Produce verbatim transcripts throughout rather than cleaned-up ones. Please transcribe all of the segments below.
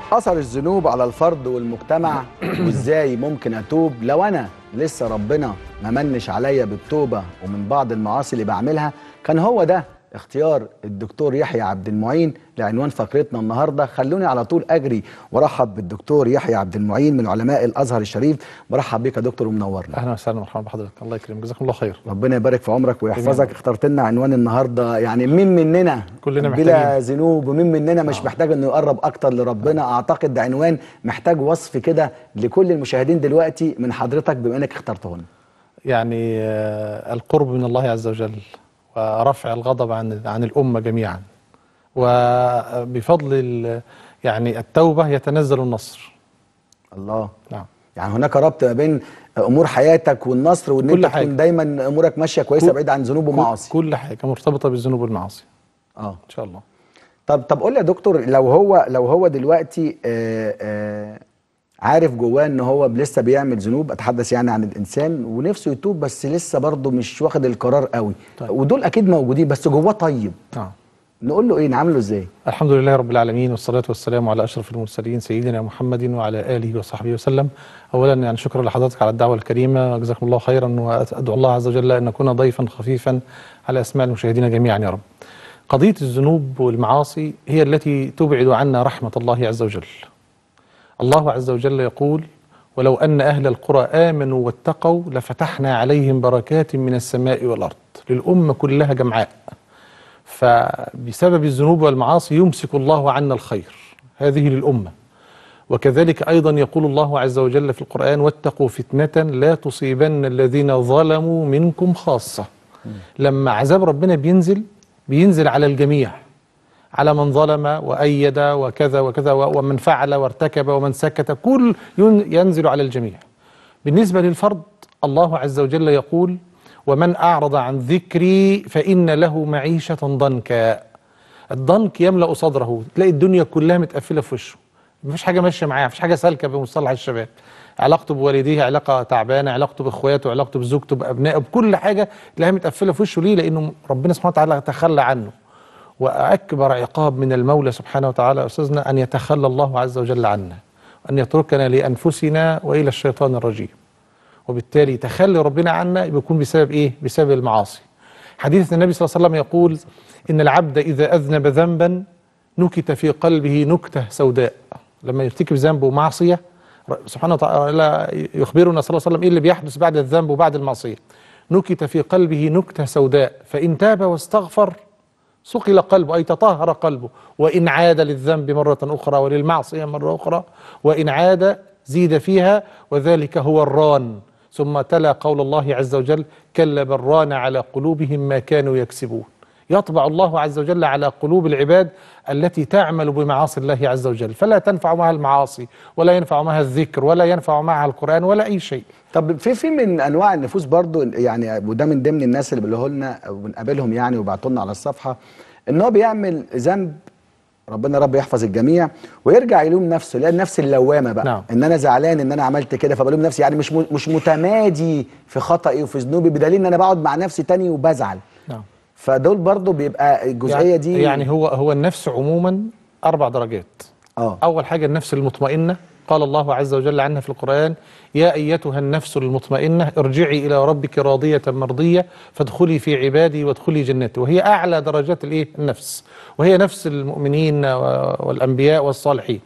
أثر الذنوب على الفرد والمجتمع وإزاي ممكن أتوب لو أنا لسه ربنا ما منش عليا بالتوبة ومن بعض المعاصي اللي بعملها. كان هو ده اختيار الدكتور يحيى عبد المعين لعنوان فقرتنا النهارده. خلوني على طول اجري وارحب بالدكتور يحيى عبد المعين من علماء الازهر الشريف. برحب بيك يا دكتور ومنورنا. اهلا وسهلا ومرحبا بحضرتك، الله يكرمك، جزاكم الله خير. ربنا يبارك في عمرك ويحفظك. اخترت لنا عنوان النهارده يعني مين مننا كلنا بلا ذنوب ومين مننا مش آه. محتاج انه يقرب اكتر لربنا. آه. اعتقد ده عنوان محتاج وصف كده لكل المشاهدين دلوقتي من حضرتك بما انك اخترته هنا. يعني آه القرب من الله عز وجل ورفع الغضب عن عن الأمة جميعا، وبفضل يعني التوبة يتنزل النصر. الله. نعم. يعني هناك ربط ما بين امور حياتك والنصر، وان انت تكون دايما امورك ماشيه كويسه بعيد عن ذنوب ومعاصي. كل حاجه مرتبطه بالذنوب والمعاصي. اه ان شاء الله. طب طب قول لي يا دكتور، لو هو لو هو دلوقتي آآ آآ عارف جواه ان هو لسه بيعمل ذنوب، اتحدث يعني عن الانسان، ونفسه يتوب بس لسه برضه مش واخد القرار قوي. طيب. ودول اكيد موجودين بس جواه طيب. نعم. نقول له ايه، نعمله ازاي؟ الحمد لله رب العالمين، والصلاة والسلام على أشرف المرسلين سيدنا محمد وعلى آله وصحبه وسلم. أولا يعني شكرا لحضرتك على الدعوة الكريمة، جزاكم الله خيرا، وأدعو الله عز وجل أن نكون ضيفا خفيفا على أسماع المشاهدين جميعا يا رب. قضية الذنوب والمعاصي هي التي تبعد عنا رحمة الله عز وجل. الله عز وجل يقول: ولو أن أهل القرى آمنوا واتقوا لفتحنا عليهم بركات من السماء والأرض. للأمة كلها جمعاء، فبسبب الذنوب والمعاصي يمسك الله عنا الخير، هذه للأمة. وكذلك أيضا يقول الله عز وجل في القرآن: واتقوا فتنة لا تصيبن الذين ظلموا منكم خاصة. لما عذاب ربنا بينزل بينزل على الجميع، على من ظلم وأيد وكذا وكذا، ومن فعل وارتكب ومن سكت، كل ينزل على الجميع. بالنسبة للفرد الله عز وجل يقول: ومن أعرض عن ذكري فإن له معيشة ضنكا. الضنك يملأ صدره، تلاقي الدنيا كلها متقفلة في وشه، مفيش حاجة ماشية معاه، مفيش حاجة سالكة بمصطلح الشباب. علاقته بوالديه علاقة تعبانة، علاقته بإخواته، علاقته بزوجته، بأبنائه، بكل حاجة تلاقيها متقفلة في وشه. ليه؟ لأنه ربنا سبحانه وتعالى تخلى عنه. وأكبر عقاب من المولى سبحانه وتعالى يا أستاذنا أن يتخلى الله عز وجل عنا، وأن يتركنا لأنفسنا وإلى الشيطان الرجيم. وبالتالي تخلي ربنا عنا بيكون بسبب ايه؟ بسبب المعاصي. حديث النبي صلى الله عليه وسلم يقول: ان العبد اذا اذنب ذنبا نكت في قلبه نكته سوداء. لما يرتكب ذنب ومعصيه سبحانه وتعالى يخبرنا صلى الله عليه وسلم ايه اللي بيحدث بعد الذنب وبعد المعصيه. نكت في قلبه نكته سوداء، فان تاب واستغفر صقل قلبه، اي تطهر قلبه، وان عاد للذنب مره اخرى وللمعصيه مره اخرى، وان عاد زيد فيها، وذلك هو الران. ثم تلا قول الله عز وجل: كلا بل ران على قلوبهم ما كانوا يكسبون. يطبع الله عز وجل على قلوب العباد التي تعمل بمعاصي الله عز وجل، فلا تنفع معها المعاصي، ولا ينفع معها الذكر، ولا ينفع معها القرآن، ولا أي شيء. طب في في من انواع النفوس برضو، يعني وده من ضمن الناس اللي بيقولوا لنا وبنقابلهم يعني وبعتوا لنا على الصفحه، ان هو بيعمل ذنب، ربنا رب يحفظ الجميع، ويرجع يلوم نفسه، لان نفس اللوامه بقى. نعم. ان انا زعلان ان انا عملت كده فبلوم نفسي، يعني مش مش متمادي في خطئي وفي ذنوبي، بدليل ان انا بقعد مع نفسي تاني وبزعل. نعم. فدول برضو بيبقى الجزئيه يعني دي يعني هو هو النفس عموما اربع درجات. اه اول حاجه النفس المطمئنه، قال الله عز وجل عنها في القرآن: يا أيتها النفس المطمئنة ارجعي إلى ربك راضية مرضية فادخلي في عبادي وادخلي جنتي. وهي أعلى درجات الإيه؟ النفس، وهي نفس المؤمنين والأنبياء والصالحين.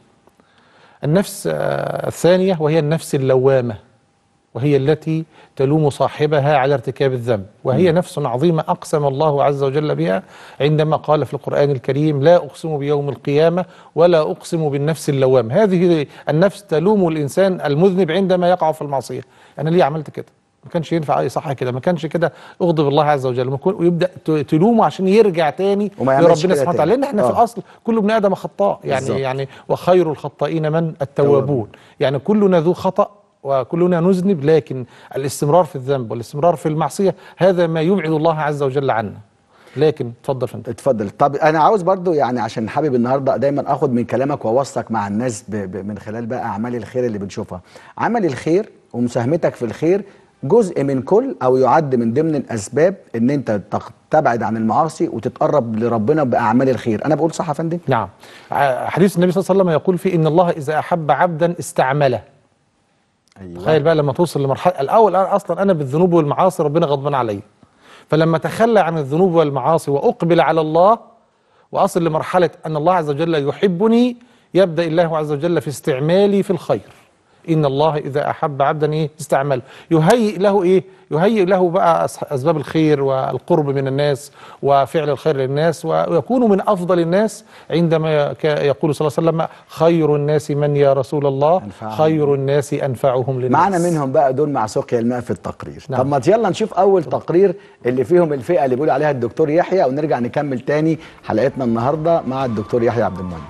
النفس الثانية وهي النفس اللوامة، وهي التي تلوم صاحبها على ارتكاب الذنب، وهي م. نفس عظيمة أقسم الله عز وجل بها عندما قال في القرآن الكريم: لا أقسم بيوم القيامة ولا أقسم بالنفس اللوامة. هذه النفس تلوم الإنسان المذنب عندما يقع في المعصية: أنا ليه عملت كده؟ ما كانش ينفع أي صح كده، ما كانش كده أغضب الله عز وجل، ويبدأ تلومه عشان يرجع تاني لربنا سبحانه وتعالى، لأن احنا آه. في الأصل كل ابن آدم خطاء، يعني بالزبط. يعني وخير الخطائين من التوابون، يعني كلنا ذو خطأ وكلنا نذنب، لكن الاستمرار في الذنب والاستمرار في المعصية هذا ما يبعد الله عز وجل عنا. لكن اتفضل فندم. اتفضل. طب انا عاوز برضو يعني عشان حابب النهارده دايما اخد من كلامك واوثق مع الناس ب ب من خلال بقى اعمال الخير اللي بنشوفها. عمل الخير ومساهمتك في الخير جزء من كل او يعد من ضمن الاسباب ان انت تبعد عن المعاصي وتتقرب لربنا باعمال الخير. انا بقول صح يا فندم؟ نعم. حديث النبي صلى الله عليه وسلم يقول فيه ان الله اذا احب عبدا استعمله. أيوة. تخيل بقى لما توصل لمرحله الاول أنا اصلا انا بالذنوب والمعاصي ربنا غضبان عليا، فلما تخلى عن الذنوب والمعاصي واقبل على الله واصل لمرحله ان الله عز وجل يحبني، يبدا الله عز وجل في استعمالي في الخير. ان الله اذا احب عبدا ايه استعمله، يهيئ له ايه يهيئ له بقى اسباب الخير والقرب من الناس وفعل الخير للناس، ويكون من افضل الناس عندما يقول صلى الله عليه وسلم خير الناس من يا رسول الله أنفعهم. خير الناس انفعهم للناس. معنا منهم بقى دول مع سقيا الماء في التقرير. نعم. طب ما يلا نشوف اول تقرير اللي فيهم الفئه اللي بيقول عليها الدكتور يحيى، ونرجع نكمل تاني حلقتنا النهارده مع الدكتور يحيى عبد المنعم.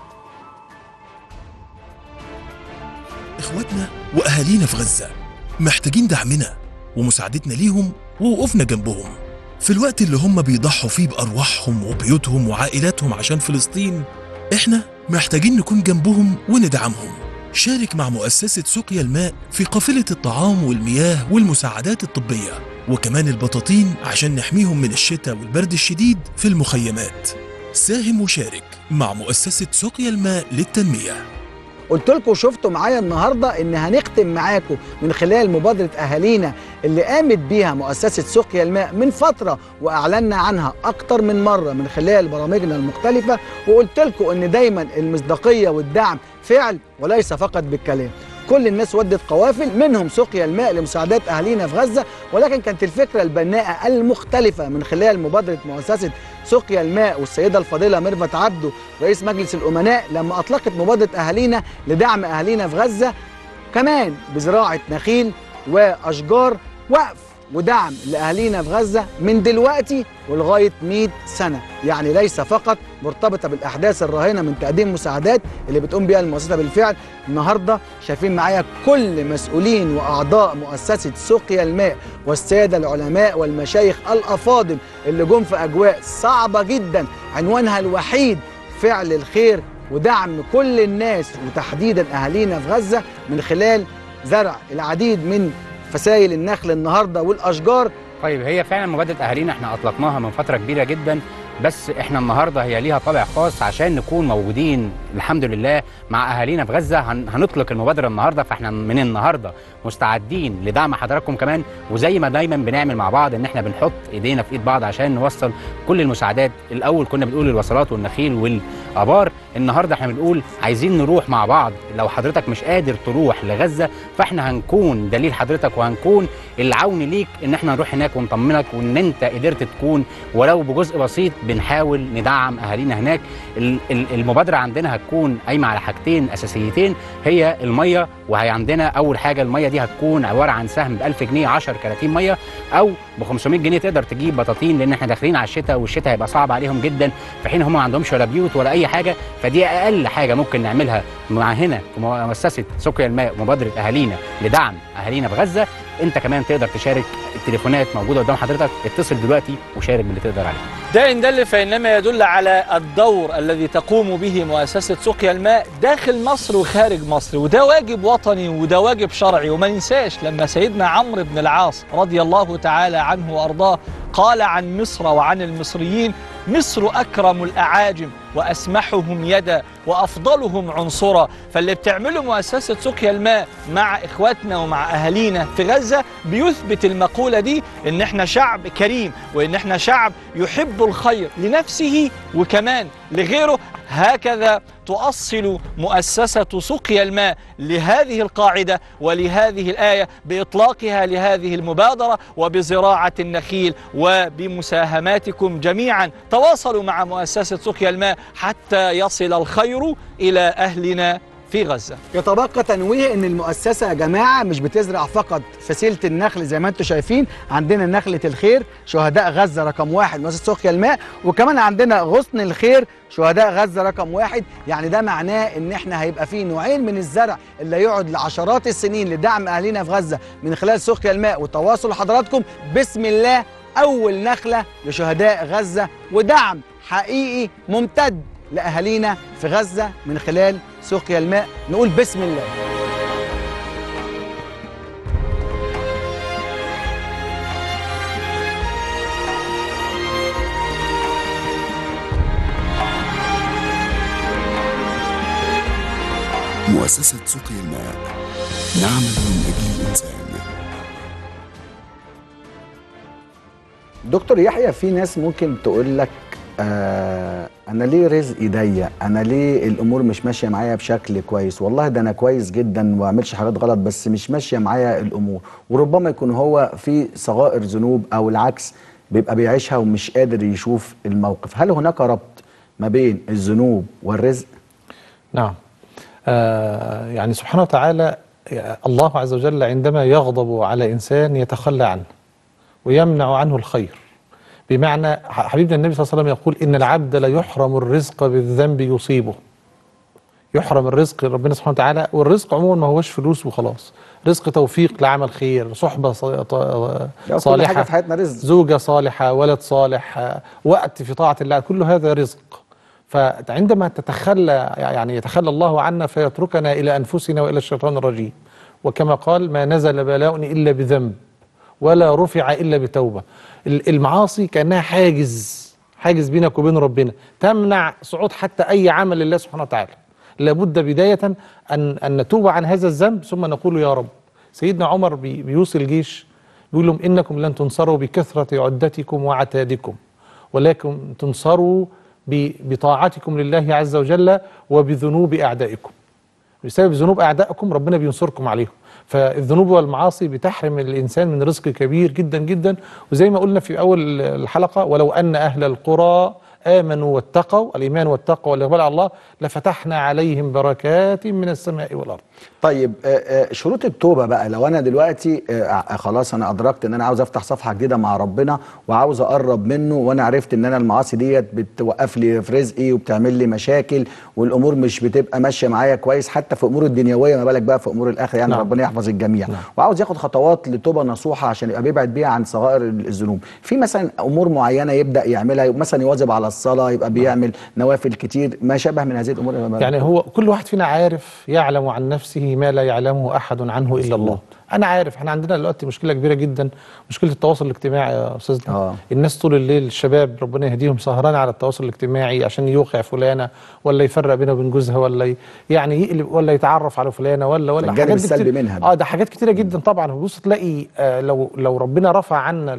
إخواتنا وأهالينا في غزة محتاجين دعمنا ومساعدتنا ليهم ووقوفنا جنبهم في الوقت اللي هم بيضحوا فيه بأرواحهم وبيوتهم وعائلاتهم عشان فلسطين. إحنا محتاجين نكون جنبهم وندعمهم. شارك مع مؤسسة سقيا الماء في قافلة الطعام والمياه والمساعدات الطبية وكمان البطاطين عشان نحميهم من الشتاء والبرد الشديد في المخيمات. ساهم وشارك مع مؤسسة سقيا الماء للتنمية. قلت لكم شفتوا معايا النهارده ان هنختم معاكم من خلال مبادره اهالينا اللي قامت بيها مؤسسه سقيا الماء من فتره واعلنا عنها اكتر من مره من خلال برامجنا المختلفه، وقلت لكم ان دايما المصداقيه والدعم فعل وليس فقط بالكلام. كل الناس ودت قوافل منهم سقيا الماء لمساعدات اهالينا في غزه، ولكن كانت الفكره البناءه المختلفه من خلال مبادره مؤسسه سقيا الماء والسيده الفاضله ميرفت عبده رئيس مجلس الامناء لما اطلقت مبادره اهالينا لدعم اهالينا في غزه، كمان بزراعه نخيل واشجار، وقف ودعم لاهالينا في غزه من دلوقتي ولغايه مئة سنه، يعني ليس فقط مرتبطه بالاحداث الراهنه من تقديم مساعدات اللي بتقوم بيها المؤسسه بالفعل. النهارده شايفين معايا كل مسؤولين واعضاء مؤسسه سقيا الماء والساده العلماء والمشايخ الافاضل اللي جم في اجواء صعبه جدا عنوانها الوحيد فعل الخير ودعم كل الناس وتحديدا اهالينا في غزه من خلال زرع العديد من فسائل النخل النهارده والاشجار. طيب هي فعلا مبادره اهالينا احنا اطلقناها من فتره كبيره جدا، بس احنا النهارده هي ليها طابع خاص عشان نكون موجودين الحمد لله مع اهالينا في غزه. هن هنطلق المبادره النهارده، فاحنا من النهارده مستعدين لدعم حضراتكم كمان، وزي ما دايما بنعمل مع بعض ان احنا بنحط ايدينا في ايد بعض عشان نوصل كل المساعدات. الاول كنا بنقول الوصلات والنخيل والابار، النهارده احنا بنقول عايزين نروح مع بعض. لو حضرتك مش قادر تروح لغزه فاحنا هنكون دليل حضرتك وهنكون العون ليك ان احنا نروح هناك ونطمنك وان انت قدرت تكون ولو بجزء بسيط. بنحاول ندعم اهالينا هناك. المبادره عندنا هتكون قايمه على حاجتين اساسيتين، هي الميه، وهي عندنا اول حاجه الميه دي هتكون عباره عن سهم ب ألف جنيه عشرة كراتين ميه، او ب خمسمئة جنيه تقدر تجيب بطاطين، لان احنا داخلين على الشتاء والشتاء هيبقى صعب عليهم جدا، في حين هم ما عندهمش ولا بيوت ولا اي حاجه. فدي اقل حاجه ممكن نعملها مع هنا في مؤسسه سقيا الماء ومبادره اهالينا لدعم اهالينا في غزه. انت كمان تقدر تشارك، التليفونات موجوده قدام حضرتك، اتصل دلوقتي وشارك باللي تقدر عليه. ده إن دل فإنما يدل على الدور الذي تقوم به مؤسسة سقيا الماء داخل مصر وخارج مصر، وده واجب وطني وده واجب شرعي. وما ننساش لما سيدنا عمرو بن العاص رضي الله تعالى عنه وأرضاه قال عن مصر وعن المصريين: مصر أكرم الأعاجم وأسمحهم يدا وأفضلهم عنصرا. فاللي بتعمله مؤسسة سقيا الماء مع إخواتنا ومع أهالينا في غزة بيثبت المقولة دي، إن إحنا شعب كريم وإن إحنا شعب يحب الخير لنفسه وكمان لغيره. هكذا تؤصل مؤسسة سقيا الماء لهذه القاعدة ولهذه الآية بإطلاقها لهذه المبادرة وبزراعة النخيل وبمساهماتكم جميعا. تواصلوا مع مؤسسة سقيا الماء حتى يصل الخير إلى أهلنا في غزة. يتبقى تنويه ان المؤسسه يا جماعه مش بتزرع فقط فسيله النخل زي ما انتم شايفين، عندنا نخله الخير شهداء غزه رقم واحد مؤسسه سقيا الماء، وكمان عندنا غصن الخير شهداء غزه رقم واحد. يعني ده معناه ان احنا هيبقى فيه نوعين من الزرع اللي يقعد لعشرات السنين لدعم اهالينا في غزه من خلال سقيا الماء وتواصل حضراتكم. بسم الله اول نخله لشهداء غزه ودعم حقيقي ممتد لأهالينا في غزة من خلال سقيا الماء. نقول بسم الله. مؤسسة سقي الماء، نعمل من أجل الإنسان. دكتور يحيى، في ناس ممكن تقول لك آه انا ليه رزقي ضيق، انا ليه الامور مش ماشيه معايا بشكل كويس، والله ده انا كويس جدا وما بعملش حاجات غلط بس مش ماشيه معايا الامور، وربما يكون هو في صغائر ذنوب او العكس بيبقى بيعيشها ومش قادر يشوف الموقف. هل هناك ربط ما بين الذنوب والرزق؟ نعم. آه يعني سبحانه وتعالى الله عز وجل عندما يغضب على إنسان يتخلى عنه ويمنع عنه الخير. بمعنى حبيبنا النبي صلى الله عليه وسلم يقول إن العبد لا يحرم الرزق بالذنب يصيبه. يحرم الرزق ربنا سبحانه وتعالى، والرزق عموما ما هوش فلوس وخلاص، رزق توفيق لعمل خير، صحبة صالحة، حاجة في حياتنا رزق، زوجة صالحة، ولد صالح، وقت في طاعة الله، كل هذا رزق. فعندما تتخلى يعني يتخلى الله عنا فيتركنا إلى أنفسنا وإلى الشيطان الرجيم. وكما قال ما نزل بلاء إلا بذنب ولا رفع إلا بتوبة. المعاصي كأنها حاجز حاجز بينك وبين ربنا، تمنع صعود حتى أي عمل لله سبحانه وتعالى. لابد بداية أن أن نتوب عن هذا الذنب ثم نقول يا رب. سيدنا عمر بي بيوصي الجيش بيقول لهم إنكم لن تنصروا بكثرة عدتكم وعتادكم، ولكن تنصروا بطاعتكم لله عز وجل وبذنوب أعدائكم. بسبب ذنوب أعدائكم ربنا بينصركم عليهم. فالذنوب والمعاصي بتحرم الإنسان من رزق كبير جدا جدا. وزي ما قلنا في أول الحلقة ولو أن أهل القرى آمنوا واتقوا، الإيمان والتقوى والإقبال على الله لفتحنا عليهم بركات من السماء والأرض. طيب شروط التوبة بقى، لو أنا دلوقتي خلاص أنا أدركت إن أنا عاوز أفتح صفحة جديدة مع ربنا وعاوز أقرب منه، وأنا عرفت إن أنا المعاصي ديت بتوقف لي في رزقي وبتعمل لي مشاكل والأمور مش بتبقى ماشية معايا كويس حتى في أمور الدنيوية، ما بالك بقى في أمور الآخرة يعني. نعم. ربنا يحفظ الجميع. نعم. وعاوز ياخد خطوات لتوبة نصوحة عشان يبقى بيبعد بيها عن صغائر الذنوب. في مثلا أمور معينة يبدأ يعملها، مثلا يواظب على الصلاة، يبقى بيعمل نوافل كتير، ما شابه من هذه الأمور. يعني هو كل واحد فينا عارف يعلم عن نفسه ما لا يعلمه أحد عنه إلا الله. أنا عارف احنا عندنا دلوقتي مشكلة كبيرة جدا، مشكلة التواصل الاجتماعي يا أستاذنا. آه. الناس طول الليل الشباب ربنا يهديهم سهران على التواصل الاجتماعي عشان يوقع فلانة ولا يفرق بينه وبين جوزها ولا يعني يقلب ولا يتعرف على فلانة ولا ولا الجانب السلبي منها. اه ده حاجات كتيرة جدا طبعا. بص تلاقي آه لو لو ربنا رفع عنا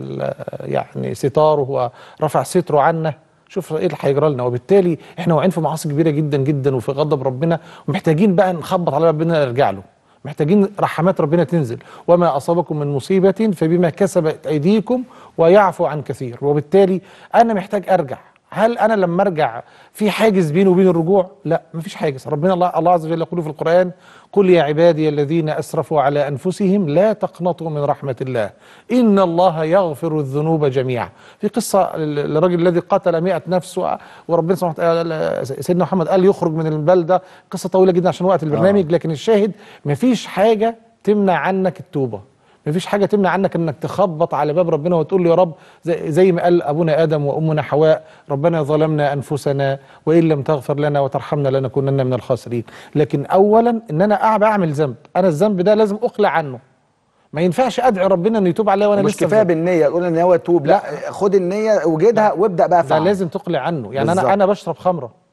يعني ستاره ورفع ستره عنا، شوف ايه اللي هيجرى لنا. وبالتالي احنا واقعين في معاصي كبيره جدا جدا وفي غضب ربنا، ومحتاجين بقى نخبط على ربنا نرجع له، محتاجين رحمات ربنا تنزل. وما اصابكم من مصيبه فبما كسبت ايديكم ويعفو عن كثير. وبالتالي انا محتاج ارجع. هل انا لما ارجع في حاجز بيني وبين الرجوع؟ لا، مفيش حاجز. ربنا الله الله عز وجل يقول في القرآن قل يا عبادي الذين اسرفوا على انفسهم لا تقنطوا من رحمة الله ان الله يغفر الذنوب جميعا. في قصة الرجل الذي قتل مئة نفس وربنا سبحانه وتعالى سيدنا محمد قال يخرج من البلدة. قصة طويلة جدا عشان وقت البرنامج. آه. لكن الشاهد مفيش حاجة تمنع عنك التوبة، مفيش حاجة تمنع عنك انك تخبط على باب ربنا وتقول له يا رب زي, زي ما قال ابونا ادم وامنا حواء ربنا ظلمنا انفسنا وان لم تغفر لنا وترحمنا لنكونن من الخاسرين. لكن اولا ان انا اعمل ذنب، انا الذنب ده لازم اقلع عنه. ما ينفعش ادعي ربنا انه يتوب عليا وانا مش لسه كفايه بالنيه اقول ان هو توب، لا, لا خد النيه وجدها وابدا بقى فعلا. ده لازم تقلع عنه. يعني بالزبط. انا انا بشرب خمره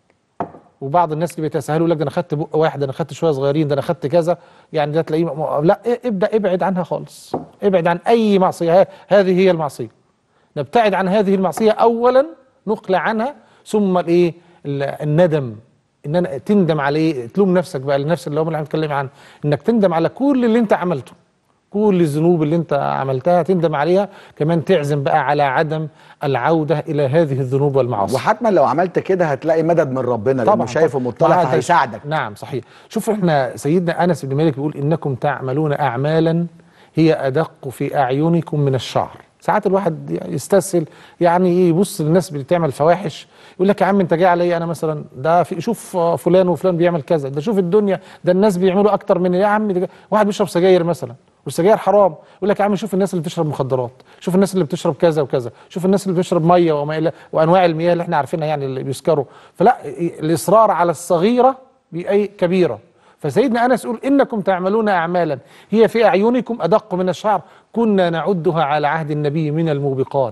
وبعض الناس اللي بيتساهلوا يقول لك ده انا خدت بق واحد، ده انا خدت شويه صغيرين، ده انا خدت كذا، يعني ده تلاقيه م... لا ابدا ابعد عنها خالص، ابعد عن اي معصيه. ه... هذه هي المعصيه. نبتعد عن هذه المعصيه اولا، نقلع عنها، ثم الايه الندم، ان انا تندم عليه، تلوم نفسك بقى لنفس اللي هم اللي هنتكلم عنه، انك تندم على كل اللي انت عملته، كل الذنوب اللي انت عملتها تندم عليها، كمان تعزم بقى على عدم العودة إلى هذه الذنوب والمعاصي. وحتما لو عملت كده هتلاقي مدد من ربنا لأنه شايفه مطلع فهيساعدك. نعم صحيح. شوف احنا سيدنا أنس بن مالك بيقول إنكم تعملون أعمالا هي أدق في أعينكم من الشعر. ساعات الواحد يستسهل يعني يبص للناس اللي بتعمل فواحش يقول لك يا عم انت جاي عليا انا مثلا، ده في شوف فلان وفلان بيعمل كذا، ده شوف الدنيا ده الناس بيعملوا اكتر من يا عم. واحد بيشرب سجاير مثلا والسجاير حرام، يقول لك يا عم شوف الناس اللي بتشرب مخدرات، شوف الناس اللي بتشرب كذا وكذا، شوف الناس اللي بتشرب ميه وما الى وانواع المياه اللي احنا عارفينها يعني اللي بيسكروا. فلا، الاصرار على الصغيره باي كبيره. فسيدنا انس يقول انكم تعملون اعمالا هي في اعينكم ادق من الشعر كنا نعدها على عهد النبي من الموبقات.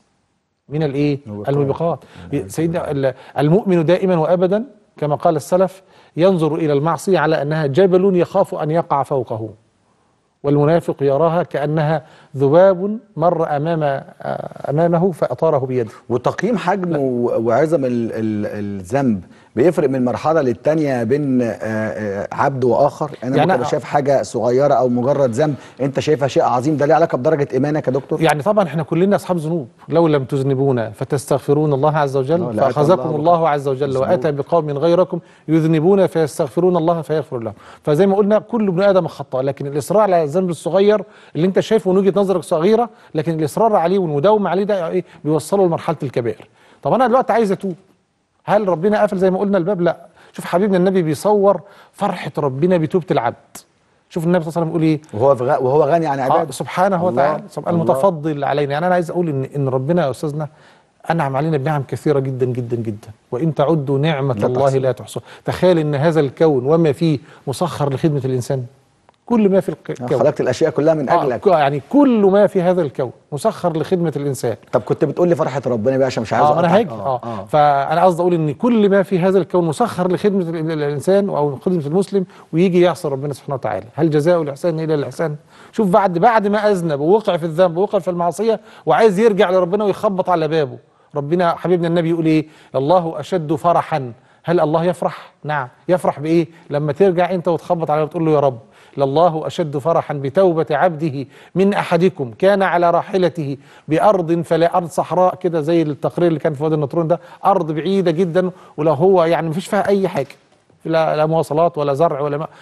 من الايه؟ الموبقات. سيدنا المؤمن دائما وابدا كما قال السلف ينظر إلى المعصية على أنها جبل يخاف أن يقع فوقه، والمنافق يراها كأنها ذباب مر أمام أمامه فأطاره بيده. وتقييم حجم وعظم ال- ال- الذنب بيفرق من مرحله للتانيه بين آه، آه، عبد واخر. انا يعني ممكن أنا- شايف حاجه صغيره او مجرد ذنب انت شايفها شيء عظيم، ده ليه علاقه بدرجه ايمانك يا دكتور؟ يعني طبعا احنا كلنا أصحاب ذنوب، لو لم تذنبون فتستغفرون الله عز آه، وجل لأتى فأخذكم الله الله عز وجل مظبوط. وأتى بقوم غيركم يذنبون فيستغفرون الله فيغفر لهم. فزي ما قلنا كل ابن آدم خطاء، لكن الإصرار على الذنب الصغير اللي أنت شايفه من وجهة نظرك صغيرة، لكن الإصرار عليه والمداومة عليه ده إيه بيوصله لمرحلة الكبائر. طب أنا دلوقتي عايز أتوب، هل ربنا قفل زي ما قلنا الباب؟ لا. شوف حبيبنا النبي بيصور فرحة ربنا بتوبة العبد. شوف النبي صلى الله عليه وسلم يقول ايه؟ وهو في غ- وهو غني عن آه عباده سبحانه الله. وتعالى، سبحان الله. المتفضل علينا. يعني انا عايز اقول ان ان ربنا يا استاذنا انعم علينا بنعم كثيره جدا جدا جدا، وان تعدوا نعمه لا الله تحصى. لا تحصوها. تخيل ان هذا الكون وما فيه مسخر لخدمه الانسان، كل ما في الكون خلقت الاشياء كلها من آه اجلك. ك- يعني كل ما في هذا الكون مسخر لخدمه الانسان. طب كنت بتقول لي فرحه ربنا بقى عشان مش عايز اه انا أقطعك. هاجي اه, آه. فانا قصدي اقول ان كل ما في هذا الكون مسخر لخدمه ال- ال- الانسان او خدمه المسلم، ويجي يعصي ربنا سبحانه وتعالى. هل جزاء الاحسان الا الاحسان؟ شوف بعد بعد ما اذنب ووقع في الذنب ووقع في المعصيه وعايز يرجع لربنا ويخبط على بابه، ربنا حبيبنا النبي يقول ايه؟ الله اشد فرحا. هل الله يفرح؟ نعم. يفرح بايه؟ لما ترجع انت وتخبط عليه وتقول له يا رب لله أشد فرحا بتوبة عبده من أحدكم كان على راحلته بأرض فلا أرض صحراء كده زي التقرير اللي كان في وادي النطرون ده، أرض بعيدة جدا ولو هو يعني مفيش فيها أي حاجة، لا, لا مواصلات ولا زرع ولا ما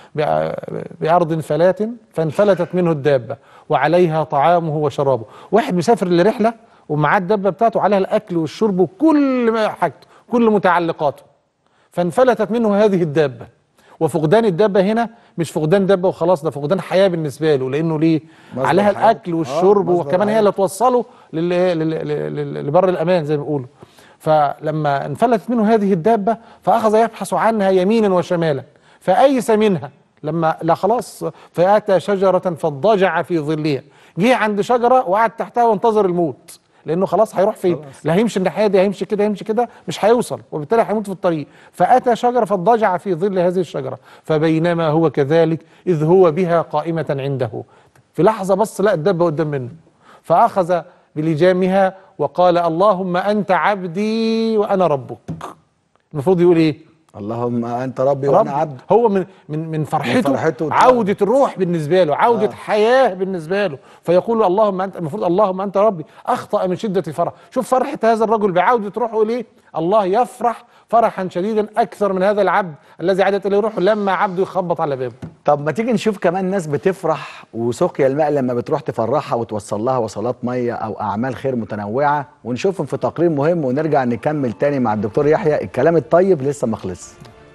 بأرض فلات فانفلتت منه الدابة وعليها طعامه وشرابه. واحد مسافر لرحلة ومعاه الدابة بتاعته عليها الأكل والشرب وكل ما حاجته كل متعلقاته، فانفلتت منه هذه الدابة. وفقدان الدابة هنا مش فقدان دابة وخلاص، ده فقدان حياة بالنسبة له، لأنه ليه؟ عليها حياة. الأكل والشرب آه، وكمان هي اللي توصله لل- لل- لل- لبر الأمان زي ما بيقولوا. فلما انفلتت منه هذه الدابة فأخذ يبحث عنها يمينا وشمالا فأيس منها، لما لا خلاص فأتى شجرة فاضطجع في ظلها، جه عند شجرة وقعد تحتها وانتظر الموت، لانه خلاص هيروح فين؟ لا هيمشي الناحيه دي هيمشي كده هيمشي كده مش هيوصل، وبالتالي هيموت في الطريق. فاتى شجره فاضطجع في ظل هذه الشجره، فبينما هو كذلك اذ هو بها قائمه عنده، في لحظه بص لقى الدابه قدام منه فاخذ بلجامها وقال اللهم انت عبدي وانا ربك. المفروض يقول ايه؟ اللهم انت ربي رب. وانا عبد. هو من من من فرحته, من فرحته عودة الروح بالنسبة له، عودة آه. حياة بالنسبة له، فيقول اللهم انت، المفروض اللهم انت ربي، اخطأ من شدة الفرح. شوف فرحة هذا الرجل بعودة روحه ليه؟ الله يفرح فرحا شديدا اكثر من هذا العبد الذي عادت اليه روحه لما عبده يخبط على بابه. طب ما تيجي نشوف كمان ناس بتفرح وسقيا الماء لما بتروح تفرحها وتوصل لها وصلات ميه او اعمال خير متنوعه، ونشوفهم في تقرير مهم ونرجع نكمل تاني مع الدكتور يحيى. الكلام الطيب لسه ما خلص.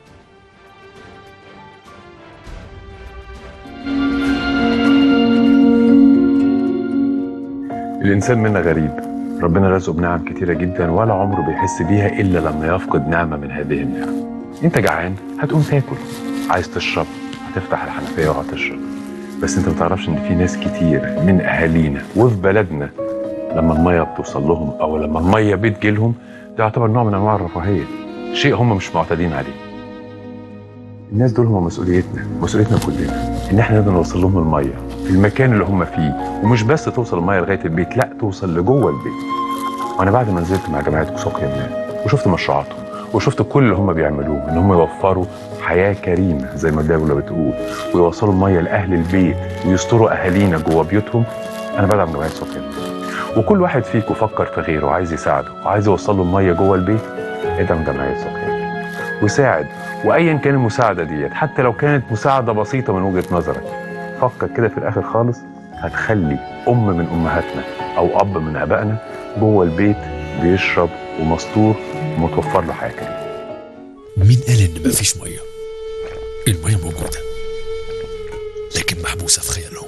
الإنسان منا غريب، ربنا رزقه بنعم كتيرة جدا ولا عمره بيحس بيها إلا لما يفقد نعمة من هذه النعم. أنت جعان هتقوم تاكل، عايز تشرب هتفتح الحنفية وهتشرب، بس أنت متعرفش إن في ناس كتير من أهالينا وفي بلدنا لما المية بتوصل لهم أو لما المية بتجيلهم ده يعتبر نوع من أنواع الرفاهية، شيء هم مش معتادين عليه. الناس دول هم مسؤوليتنا، مسؤوليتنا كلنا ان احنا نقدر نوصل لهم الميه في المكان اللي هم فيه، ومش بس توصل الميه لغايه البيت، لا توصل لجوه البيت. وانا بعد ما نزلت مع جمعيه سقيا الماء وشفت مشروعاتهم وشفت كل اللي هم بيعملوه ان هم يوفروا حياه كريمه زي ما الدوله بتقول، ويوصلوا الميه لاهل البيت ويستروا اهالينا جوه بيوتهم، انا بدعم جمعيه سقيا الماء. وكل واحد فيكم فكر في غيره وعايز يساعده وعايز يوصل له الميه جوه البيت، ادعم جمعيه سقيا الماء وساعد. وايا كان المساعده ديت، حتى لو كانت مساعده بسيطه من وجهه نظرك، فكر كده في الاخر خالص هتخلي ام من امهاتنا او اب من ابائنا جوه البيت بيشرب ومستور ومتوفر له حياه كريمه. مين قال ان مفيش ميه؟ الميه موجوده لكن محبوسه في خيالهم.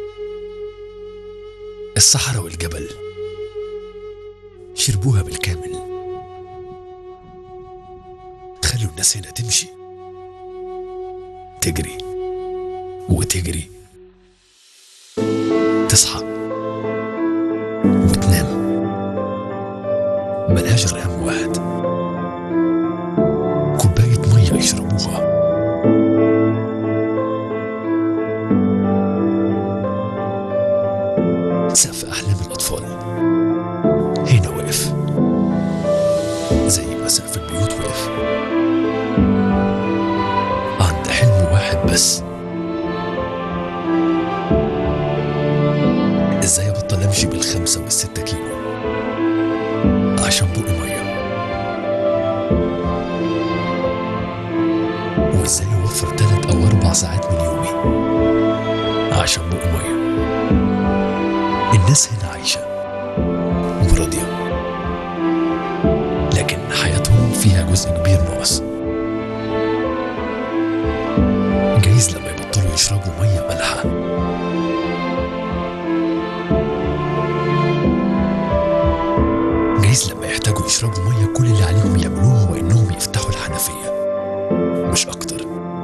الصحراء والجبل شربوها بالكامل. خلوا الناس هنا تمشي تجري وتجري تصحى وتنام، ملهاش غير هم واحد، كوباية مية يشربوها سقف أحلام الأطفال هنا وقف، زي ما سقف البيوت وقف عند حلم واحد بس. ازاي ابطل امشي بالخمسة والستة كيلو عشان بقي مية، وازاي اوفر تلات او اربع ساعات من يومي عشان بقي مية. الناس هنا عايشة وراضية، لكن حياتهم فيها جزء كبير ناقص. جايز لما يبطلوا يشربوا مية مالحة، جايز لما يحتاجوا يشربوا مية كل اللي عليهم يعملوه هو انهم يفتحوا الحنفية مش اكتر.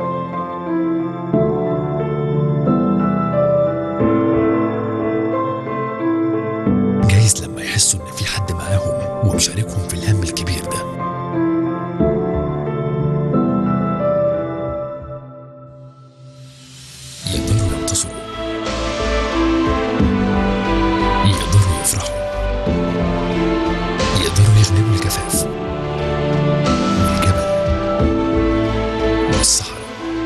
جايز لما يحسوا ان في حد معاهم ومشاركهم في الهم الكبير ده. يقدروا ينتصروا، يقدروا يفرحوا، يقدروا يغلبوا الجفاف والجبل والصحراء.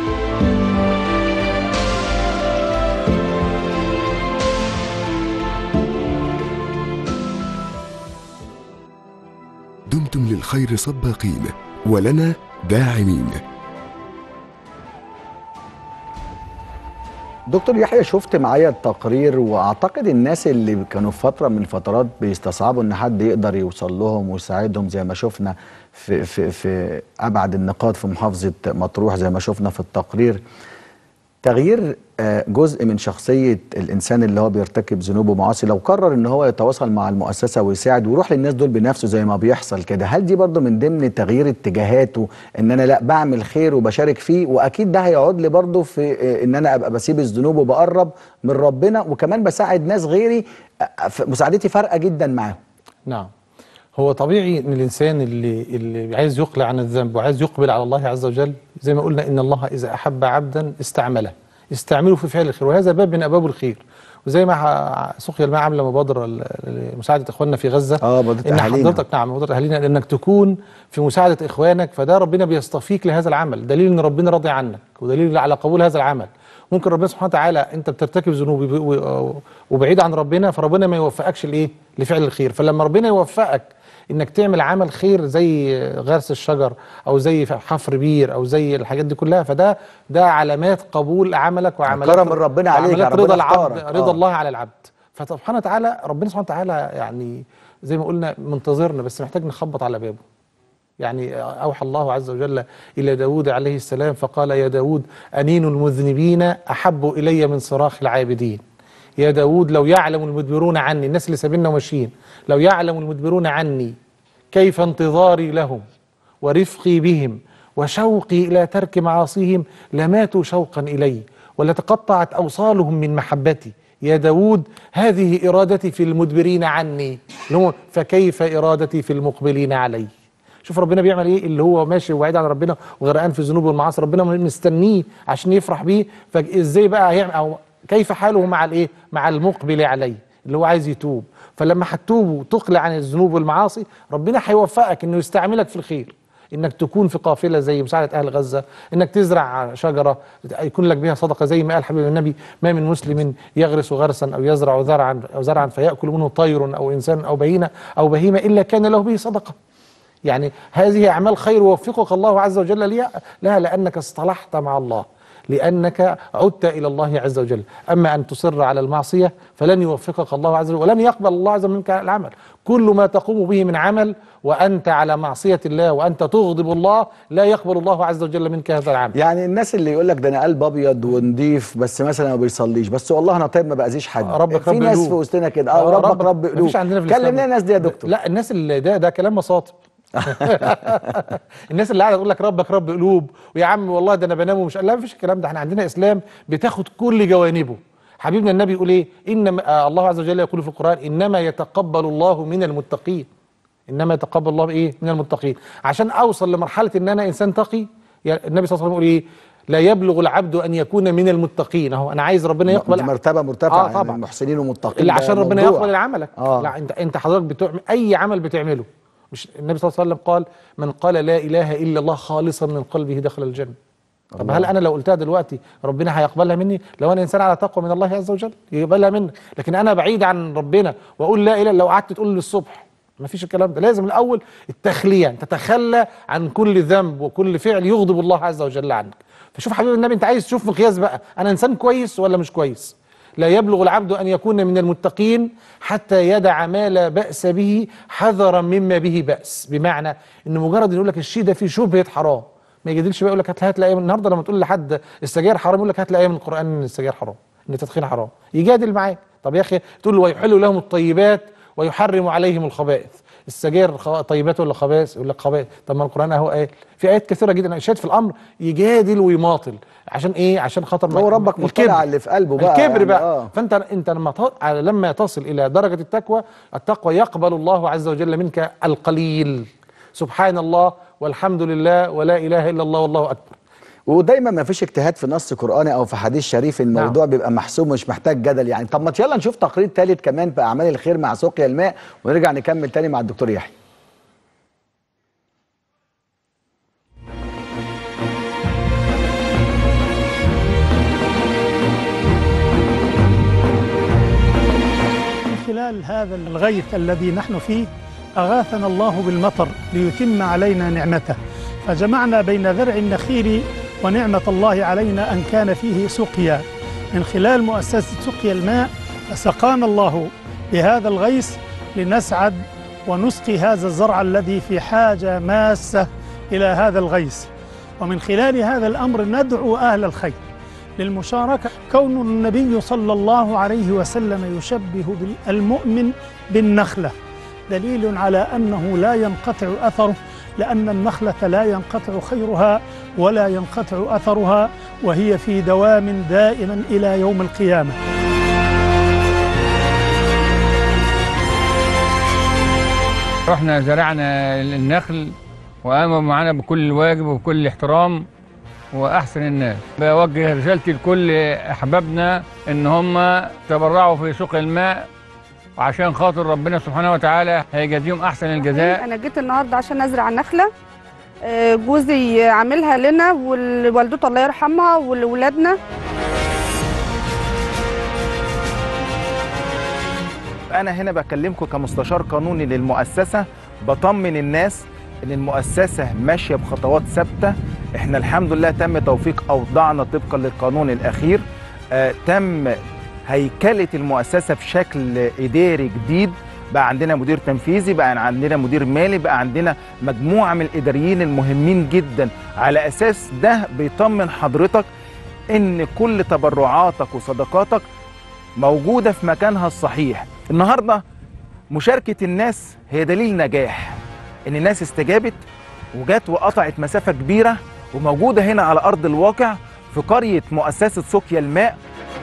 دمتم للخير سباقين ولنا داعمين. دكتور يحيى، شفت معايا التقرير، واعتقد الناس اللي كانوا في فتره من الفترات بيستصعبوا ان حد يقدر يوصل لهم ويساعدهم، زي ما شفنا في في في ابعد النقاط في محافظه مطروح، زي ما شفنا في التقرير. تغيير جزء من شخصيه الانسان اللي هو بيرتكب ذنوب ومعاصي، لو قرر ان هو يتواصل مع المؤسسه ويساعد ويروح للناس دول بنفسه زي ما بيحصل كده، هل دي برضه من ضمن تغيير اتجاهاته، ان انا لا بعمل خير وبشارك فيه، واكيد ده هيعود لي برضه في ان انا ابقى بسيب الذنوب وبقرب من ربنا، وكمان بساعد ناس غيري مساعدتي فارقه جدا معاهم؟ نعم، هو طبيعي ان الانسان اللي اللي عايز يقلع عن الذنب وعايز يقبل على الله عز وجل، زي ما قلنا ان الله اذا احب عبدا استعمله، استعمله في فعل الخير، وهذا باب من ابواب الخير. وزي ما سقيا الماء عامله مبادره لمساعده اخواننا في غزه، اه مبادره ان اهالينا. حضرتك نعم مبادره اهالينا، لانك تكون في مساعده اخوانك، فده ربنا بيصطفيك لهذا العمل، دليل ان ربنا راضي عنك ودليل على قبول هذا العمل. ممكن ربنا سبحانه وتعالى انت بترتكب ذنوب وبعيد عن ربنا، فربنا ما يوفقكش لايه؟ لفعل الخير. فلما ربنا يوفقك انك تعمل عمل خير زي غرس الشجر او زي حفر بير او زي الحاجات دي كلها، فده ده علامات قبول عملك وعملات كرم من ربنا عليك، رضا ربنا العبد، اختارك. رضا آه. الله على العبد. فسبحانه وتعالى ربنا سبحانه وتعالى يعني زي ما قلنا منتظرنا، بس محتاج نخبط على بابه. يعني أوحى الله عز وجل إلى داود عليه السلام فقال: يا داود أنين المذنبين أحب إلي من صراخ العابدين. يا داود لو يعلم المدبرون عني، الناس اللي سابنا وماشيين، لو يعلم المدبرون عني كيف انتظاري لهم ورفقي بهم وشوقي إلى ترك معاصيهم لماتوا شوقا إلي ولتقطعت أوصالهم من محبتي. يا داود هذه إرادتي في المدبرين عني، فكيف إرادتي في المقبلين علي. شوف ربنا بيعمل ايه، اللي هو ماشي وبعيد عن ربنا وغرقان في الذنوب والمعاصي، ربنا مستنيه عشان يفرح بيه. فازاي بقى هيعمل، او كيف حاله مع الايه، مع المقبل عليه اللي هو عايز يتوب. فلما هتتوب وتقلع عن الذنوب والمعاصي، ربنا هيوفقك انه يستعملك في الخير، انك تكون في قافله زي مساعده اهل غزه، انك تزرع شجره يكون لك بها صدقه، زي ما قال حبيب النبي: ما من مسلم يغرس غرسا او يزرع زرعا او زرعا فياكل منه طير او انسان او بهيمه او بهيمه الا كان له به صدقه. يعني هذه أعمال خير ووفقك الله عز وجل لها لأنك اصطلحت مع الله، لأنك عدت إلى الله عز وجل. أما أن تصر على المعصية فلن يوفقك الله عز وجل ولن يقبل الله عز وجل منك العمل. كل ما تقوم به من عمل وأنت على معصية الله وأنت تغضب الله لا يقبل الله عز وجل منك هذا العمل. يعني الناس اللي يقول لك ده أنا قلب أبيض ونضيف بس مثلا ما بيصليش، بس والله أنا طيب ما بأذيش حد، ربك في رب ناس قلوب. في وسطنا كده اه ربك, ربك رب قلوب. كلم لنا الناس دي يا دكتور. لا الناس اللي ده ده كلام مصاطب. الناس اللي قاعده تقول لك ربك رب قلوب، ويا عم والله ده انا بنام ومش، لا مفيش الكلام ده. احنا عندنا اسلام بتاخد كل جوانبه. حبيبنا النبي يقول ايه؟ ان آه الله عز وجل يقول في القران: انما يتقبل الله من المتقين. انما يتقبل الله بايه؟ من المتقين. عشان اوصل لمرحله ان انا انسان تقي، النبي صلى الله عليه وسلم يقول ايه؟ لا يبلغ العبد ان يكون من المتقين. اهو انا عايز ربنا يقبل. دي مرتبه مرتفعه. آه طبعا. يعني محسنين ومتقين اللي عشان ربنا موضوع. يقبل عملك. آه. لا انت انت حضرتك بتعمل اي عمل بتعمله. مش النبي صلى الله عليه وسلم قال من قال لا اله الا الله خالصا من قلبه دخل الجنه. طب الله. هل انا لو قلتها دلوقتي ربنا هيقبلها مني؟ لو انا انسان على تقوى من الله عز وجل يقبلها منك. لكن انا بعيد عن ربنا واقول لا اله، لو قعدت تقول للصبح ما فيش الكلام ده. لازم الاول التخليه، تتخلى عن كل ذنب وكل فعل يغضب الله عز وجل عنك. فشوف حبيب النبي، انت عايز تشوف مقياس بقى، انا انسان كويس ولا مش كويس؟ لا يبلغ العبد ان يكون من المتقين حتى يدع ما لا باس به حذرا مما به باس. بمعنى ان مجرد يقول لك الشيء ده فيه شبهه حرام، ما يجادلش بقى يقول لك هات هات ايه النهارده. لما تقول لحد السجاير حرام يقول لك هات ايه من القران ان السجاير حرام، ان التدخين حرام، يجادل معاك. طب يا اخي تقول له ويحل لهم الطيبات ويحرم عليهم الخبائث، السجاير طيبات ولا خبائث؟ يقول لك خبائث. طب ما القران اهو قال في ايات كثيره جدا اشاد في الامر، يجادل ويماطل. عشان ايه؟ عشان خاطر هو ربك مطلع على اللي في قلبه بقى. الكبر يعني بقى. آه. فانت انت لما لما تصل الى درجه التقوى، التقوى يقبل الله عز وجل منك القليل. سبحان الله والحمد لله ولا اله الا الله والله اكبر. ودايما ما فيش اجتهاد في نص قرآني او في حديث شريف، الموضوع نعم. بيبقى محسوم مش محتاج جدل يعني. طب ما يلا نشوف تقرير ثالث كمان في اعمال الخير مع سقيا الماء ونرجع نكمل تاني مع الدكتور يحيى. من خلال هذا الغيث الذي نحن فيه أغاثنا الله بالمطر ليتم علينا نعمته، فجمعنا بين ذرع النخيل ونعمة الله علينا أن كان فيه سقيا. من خلال مؤسسة سقيا الماء فسقانا الله بهذا الغيث لنسعد ونسقي هذا الزرع الذي في حاجة ماسة إلى هذا الغيث. ومن خلال هذا الأمر ندعو أهل الخير للمشاركة. كون النبي صلى الله عليه وسلم يشبه المؤمن بالنخلة دليل على أنه لا ينقطع أثره، لأن النخلة لا ينقطع خيرها ولا ينقطع أثرها، وهي في دوام دائما إلى يوم القيامة. رحنا زرعنا النخل وقاموا معنا بكل الواجب وبكل الاحترام وأحسن الناس. بوجه رسالتي لكل أحبابنا إن هم تبرعوا في سقيا الماء، وعشان خاطر ربنا سبحانه وتعالى هيجازيهم احسن الجزاء. انا جيت النهارده عشان ازرع نخله، جوزي عاملها لنا ووالدته الله يرحمها ولولادنا. انا هنا بكلمكم كمستشار قانوني للمؤسسه، بطمن الناس ان المؤسسه ماشيه بخطوات ثابته. احنا الحمد لله تم توفيق اوضاعنا طبقا للقانون الاخير. آه تم هيكلة المؤسسة بشكل إداري جديد، بقى عندنا مدير تنفيذي، بقى عندنا مدير مالي، بقى عندنا مجموعة من الإداريين المهمين جدا. على أساس ده بيطمن حضرتك إن كل تبرعاتك وصدقاتك موجودة في مكانها الصحيح. النهاردة مشاركة الناس هي دليل نجاح، إن الناس استجابت وجات وقطعت مسافة كبيرة وموجودة هنا على أرض الواقع في قرية مؤسسة سقيا الماء.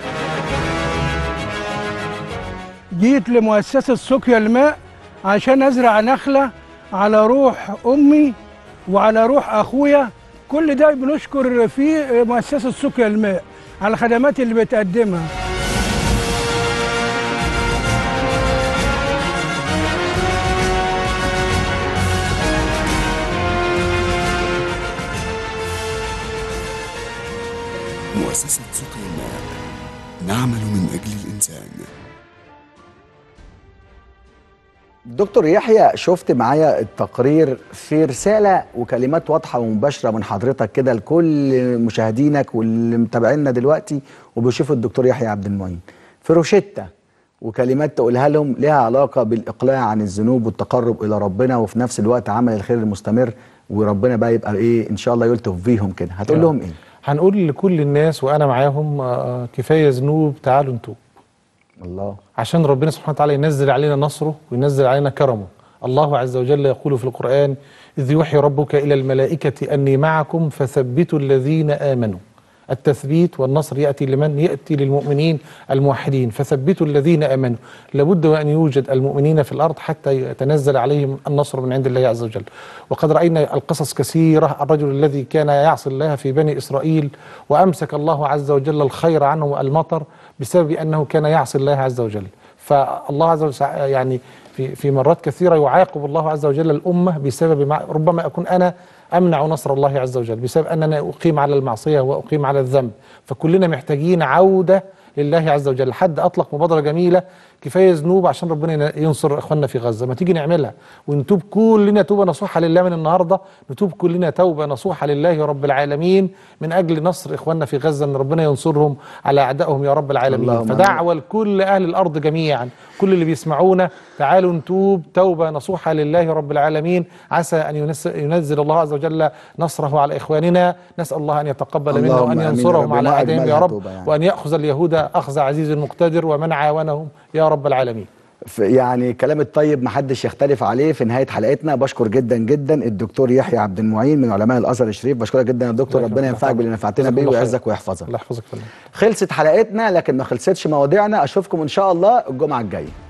جيت لمؤسسة سقيا الماء عشان أزرع نخلة على روح أمي وعلى روح أخويا. كل ده بنشكر فيه مؤسسة سقيا الماء على الخدمات اللي بتقدمها. مؤسسة سقيا الماء، نعمل من أجل الإنسان. دكتور يحيى، شفت معايا التقرير في رسالة وكلمات واضحة ومباشرة من حضرتك كده لكل مشاهدينك واللي متابعينا دلوقتي وبيشوفوا الدكتور يحيى عبد المعين، في روشتة وكلمات تقولها لهم لها علاقة بالإقلاع عن الذنوب والتقرب إلى ربنا، وفي نفس الوقت عمل الخير المستمر، وربنا بقى يبقى إيه إن شاء الله يلطف بيهم كده. هتقول لهم إيه؟ هنقول لكل الناس وأنا معاهم آه كفاية ذنوب، تعالوا نتوب. الله. عشان ربنا سبحانه وتعالى ينزل علينا نصره وينزل علينا كرمه. الله عز وجل يقول في القرآن: إذ يوحي ربك إلى الملائكة أني معكم فثبتوا الذين آمنوا. التثبيت والنصر يأتي لمن؟ يأتي للمؤمنين الموحدين، فثبتوا الذين آمنوا. لابد وأن يوجد المؤمنين في الأرض حتى يتنزل عليهم النصر من عند الله عز وجل. وقد رأينا القصص كثيرة، الرجل الذي كان يعصي الله في بني إسرائيل وأمسك الله عز وجل الخير عنه المطر بسبب أنه كان يعصي الله عز وجل. فالله عز وجل يعني في في مرات كثيرة يعاقب الله عز وجل الأمة بسبب مع ربما أكون أنا أمنع نصر الله عز وجل بسبب أننا أقيم على المعصية وأقيم على الذنب. فكلنا محتاجين عودة لله عز وجل. حد أطلق مبادرة جميلة، كفاية ذنوب عشان ربنا ينصر إخواننا في غزة، ما تيجي نعملها ونتوب كلنا توبة نصوحة لله من النهاردة، نتوب كلنا توبة نصوحة لله رب العالمين من أجل نصر إخواننا في غزة، أن ربنا ينصرهم على أعدائهم يا رب العالمين. فدعوة لكل أهل الأرض جميعا، كل اللي بيسمعونا، تعالوا نتوب توبة نصوحة لله رب العالمين، عسى أن ينزل الله عز وجل نصره على إخواننا. نسأل الله أن يتقبل منا وأن ينصرهم على أعدائهم يا رب، يعني. وأن يأخذ اليهود أخذ عزيز مقتدر ومن عاونهم يا رب العالمين. يعني كلام الطيب محدش يختلف عليه. في نهايه حلقتنا بشكر جدا جدا الدكتور يحيى عبد المعين من علماء الازهر الشريف. بشكرك جدا يا دكتور، ربنا ينفعك باللي نفعتنا بيه ويعزك ويحفظك. الله يحفظك. خلصت حلقتنا لكن ما خلصتش مواضيعنا. اشوفكم ان شاء الله الجمعه الجايه.